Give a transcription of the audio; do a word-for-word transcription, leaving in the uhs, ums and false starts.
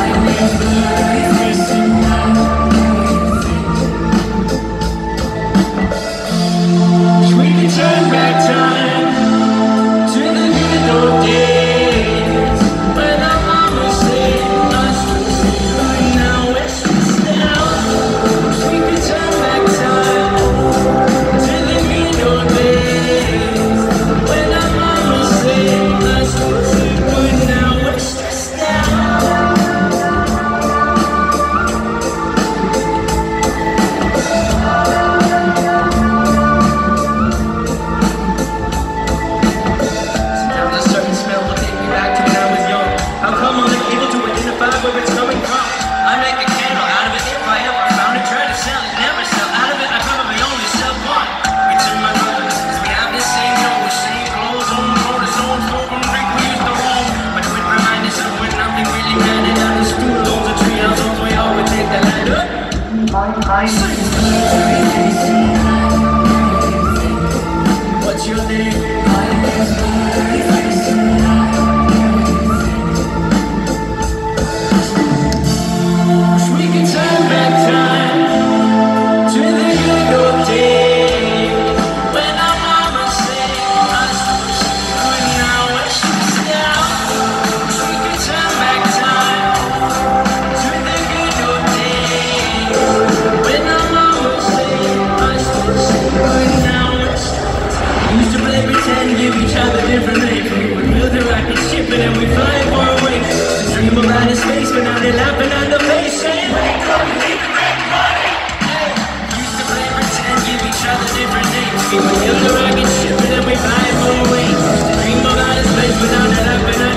Turn back time to the good old days when our mama said us to sleep, but now we're stressed out. We could turn back time to the good old days when our mama said us to sleep, but now we're stressed out. Where it's coming from. I make a candle out of it if I ever found it. Try to sell it, never sell out of it. I probably only sell one. It's in my blood, cause we have the same nose, same clothes, own motor, own smoke, and drink we used to roam. But it would remind us of when nothing really mattered. Out of school, loads of tree houses, we all would take the ladder. What's your name? Give each other different names. We would build a rocket ship and then we fly far away to dream of outer space, but now they're laughing on the face saying, wake up, leave and make money. Hey, used to play pretend, give each other different names. We would build a rocket ship and then we fly far away to dream of outer space, but now they're laughing on